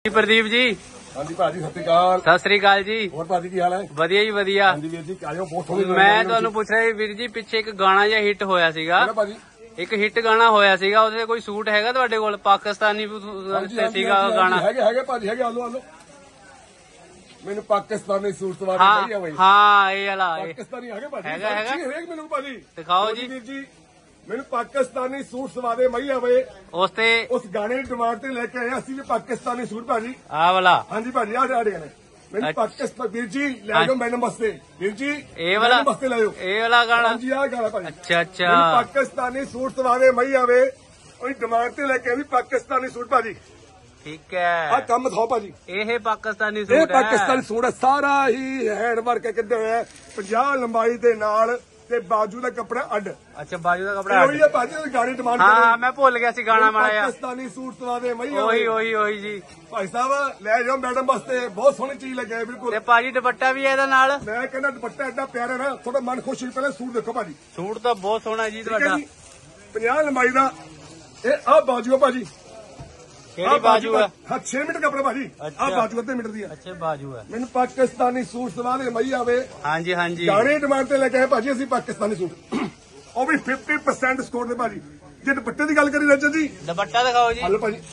प्रदीप जी। हाँ जी भाजी सत श्री अकाल जी। और भाजी की हाल है? वधिया जी वधिया। हाँ जी वीर जी आयो बहुत सोहनी। मैं ਤੁਹਾਨੂੰ ਪੁੱਛ ਰਿਹਾ ਵੀਰ ਜੀ ਪਿੱਛੇ ਇੱਕ ਗਾਣਾ ਜਿਹਾ ਹਿੱਟ ਹੋਇਆ ਸੀਗਾ। ਇੱਕ ਹਿੱਟ ਗਾਣਾ ਹੋਇਆ ਸੀਗਾ ਉਹਦੇ ਕੋਈ ਸੂਟ ਹੈਗਾ ਤੁਹਾਡੇ ਕੋਲ ਪਾਕਿਸਤਾਨੀ ਤੇ ਸੀਗਾ ਗਾਣਾ? ਹੈਗੇ ਭਾਜੀ ਹੈਗੇ ਆਲੋ ਆਲੋ ਮੈਨੂੰ ਪਾਕਿਸਤਾਨੀ ਸੂਟ ਸਵਾ ਦੇ ਭਈਆ ਬਈ। ਹਾਂ ਇਹ ਵਾਲਾ ਪਾਕਿਸਤਾਨੀ ਹੈਗੇ ਭਾਜੀ ਹੈਗਾ ਹੈਗਾ ਮੈਨੂੰ ਭਾਜੀ ਦਿਖਾਓ ਜੀ। ਵੀਰ ਜੀ ਮੈਨੂੰ ਪਾਕਿਸਤਾਨੀ ਸੂਟ ਸਵਾ ਦੇ ਮਈਆ ਵੇ ਉਸ ਗਾਣੇ ਦੀ ਡਿਮਾਂਡ ਤੇ ਲੈ ਕੇ ਆਏ ਅਸੀਂ ਵੀ ਪਾਕਿਸਤਾਨੀ ਸੂਟ ਭਾਜੀ ਆਹ ਵਾਲਾ। ਹਾਂਜੀ ਭਾਜੀ ਆਹ ਨੇ ਮੈਨੂੰ ਪਾਕਿਸਤਾਨ ਵੀਰ ਜੀ ਲੈ ਜਾਓ ਮੈਡਮ ਵਾਸਤੇ ਵੀਰ ਜੀ ਇਹ ਵਾਲਾ ਵਾਸਤੇ ਲੈ ਜਾਓ ਇਹ ਵਾਲਾ ਗਾਣਾ। ਹਾਂਜੀ ਆਹ ਗਾਣਾ ਭਾਜੀ। ਅੱਛਾ ਅੱਛਾ ਮੈਨੂੰ ਪਾਕਿਸਤਾਨੀ ਸੂਟ ਸਵਾ ਦੇ ਮਈਆ ਵੇ ਉਹਦੀ ਡਿਮਾਂਡ ਤੇ ਲੈ ਕੇ ਵੀ ਪਾਕਿਸਤਾਨੀ ਸੂਟ ਭਾਜੀ। ठीक है आ काम दिखाओ भाजी। ये पाकिस्तानी सूट है। पाकिस्तानी सूट है सारा ही हैंड वर्क किदे है 50 लंबाई दे नाल ते बाजू दा कपड़ा अड। अच्छा बाजू दा कपड़ा अड है भाजी गाड़ी डिमांड। हाँ मैं भूल गया सी गाना माड़ा यार। पाकिस्तानी सूट सवा दे मई ओही जी भाई साहब ले जाओ मैडम वास्ते बहुत सोहनी चीज लगे बिल्कुल। ते भाजी दुपट्टा भी है इहदे नाल। मैं कहना दुपट्टा एडा प्यारा ना थोड़ा मन खुश होई पहले सूट देखो भाजी। सूट तो बहुत सोहना जी तुहाडा 50 लंबाई दा ए आ बाजू भाजी। बाजू है 6 मीटर कपड़ा भाजी। आ बाजू अद्धे मीटर दी है। अच्छा बाजू है मैंने पाकिस्तानी सूट सवा दे मई आवे। हाँ जी हाँ जी गाड़ी डिमांड ते लेके आए भाजी असि पाकिस्तानी सूट वो भी 50% स्कोर दे भाजी। जे दुपट्टे की गल करी रजत जी दुपट्टा दिखाओ जी। हलो भाजी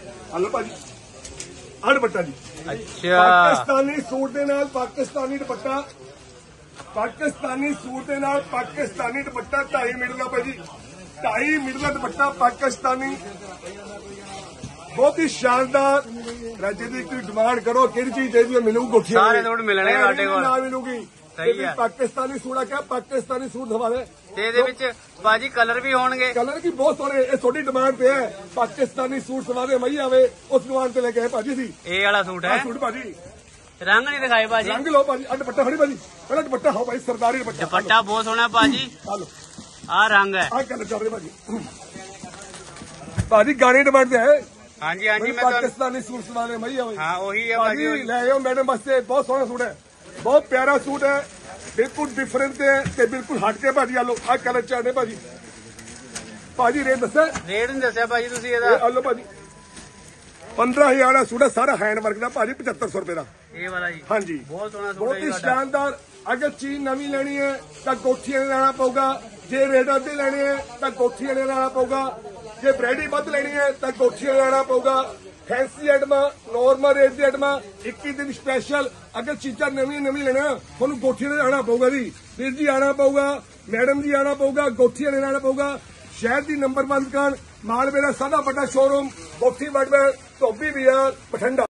आ दुपट्टा जी। अच्छा पाकिस्तानी सूट दे नाल पाकिस्तानी दुपट्टा पाकिस्तानी सूट दे नाल पाकिस्तानी दुपट्टा 2.5 मीटर का भाजी 2.5 मीटर का दुपट्टा पाकिस्तानी बहुत ही शानदार। राज्य की कोई डिमांड करो कि चीज चाहिए मिलूगी गोठी सारे सूट मिलने ना मिलूगी। सही है पाकिस्तानी सूट क्या पाकिस्तानी सूट हमारे बाजी कलर भी होंगे कलर की बहुत सोने ये थोड़ी डिमांड पे है। पाकिस्तानी सूट सवारे मई आवे उस डिमांड पे लेके भाजी थी ये वाला सूट है सूट भाजी रंग नहीं दिखाए भाजी रंग लो भाजी दुपट्टा खड़ी भाजी पहले दुपट्टा हो भाई सरदारी दुपट्टा बहुत सोना भाजी। आ रंग है आ कलर चल रहे भाजी गाड़ी डिमांड पे है। हाँ जी हाँ जी मैं पाकिस्तानी सूट सवाने मई है। हाँ वही है भाजी ले आओ मैडम वास्ते बहुत सोहना सूट है बहुत प्यारा सूट है बिल्कुल डिफरेंट है बिल्कुल हट के भाजी आलो आ कलर चाहने भाजी। भाजी रेट दसा रेट नहीं दसा भाजी तुसी आलो भाजी 15,000 का सूट है सारा हैंड वर्क का भाजी 7500 रुपए का ये वाला जी। हाँ जी बहुत सोहना सूट बहुत ही शानदार। अगर चीज नवी लेनी है तो गोठियां लेना पऊगा जे रेट अद्धे लेने है तो गोठियां लेना पऊगा जे ब्रैडी बद लेनी है तो गोठियां लेना पऊगा। फैंसी आइटम नॉर्मल रेट की आइटम 21 दिन स्पेशल अगर चीजा नवी लेना थोड़ा गोठियां आना पऊगा जी। वीर जी आना पऊगा मैडम जी आना पऊगा गोठियां लेना पऊगा। शहर की नंबर 1 दुकान मालवे का सारा बड़ा शोरूम गोठी बड़वेयर धोबी बाजार बठिंडा।